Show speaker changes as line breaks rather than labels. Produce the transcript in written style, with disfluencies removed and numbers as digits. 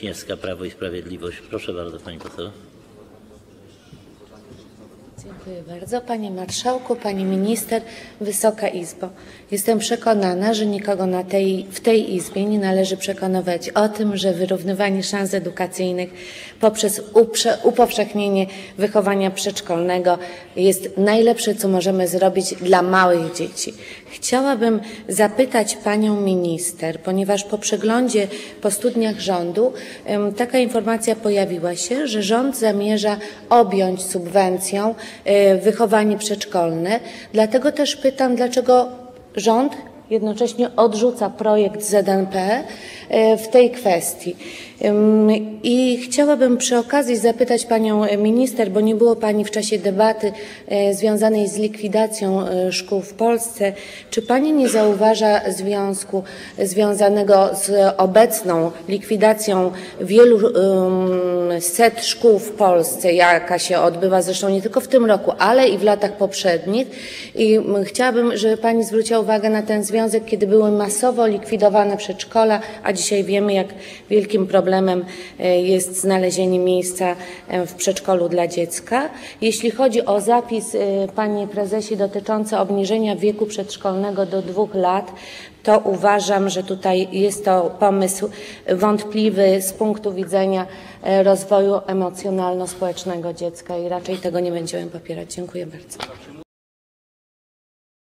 Wiśniewska, Prawo i Sprawiedliwość. Proszę bardzo, pani poseł.
Dziękuję bardzo. Panie Marszałku, Pani Minister, Wysoka Izbo. Jestem przekonana, że nikogo w tej Izbie nie należy przekonywać o tym, że wyrównywanie szans edukacyjnych poprzez upowszechnienie wychowania przedszkolnego jest najlepsze, co możemy zrobić dla małych dzieci. Chciałabym zapytać Panią Minister, ponieważ po przeglądzie po studniach rządu taka informacja pojawiła się, że rząd zamierza objąć subwencją wychowanie przedszkolne. Dlatego też pytam, dlaczego rząd jednocześnie odrzuca projekt ZNP w tej kwestii. I chciałabym przy okazji zapytać Panią Minister, bo nie było Pani w czasie debaty związanej z likwidacją szkół w Polsce, czy Pani nie zauważa związku związanego z obecną likwidacją wielu set szkół w Polsce, jaka się odbywa zresztą nie tylko w tym roku, ale i w latach poprzednich. I chciałabym, żeby Pani zwróciła uwagę na ten związek, kiedy były masowo likwidowane przedszkola, a dzisiaj wiemy, jak wielkim problemem jest znalezienie miejsca w przedszkolu dla dziecka. Jeśli chodzi o zapis, Panie Prezesie, dotyczący obniżenia wieku przedszkolnego do 2 lat, to uważam, że tutaj jest to pomysł wątpliwy z punktu widzenia rozwoju emocjonalno-społecznego dziecka i raczej tego nie będziemy popierać. Dziękuję bardzo.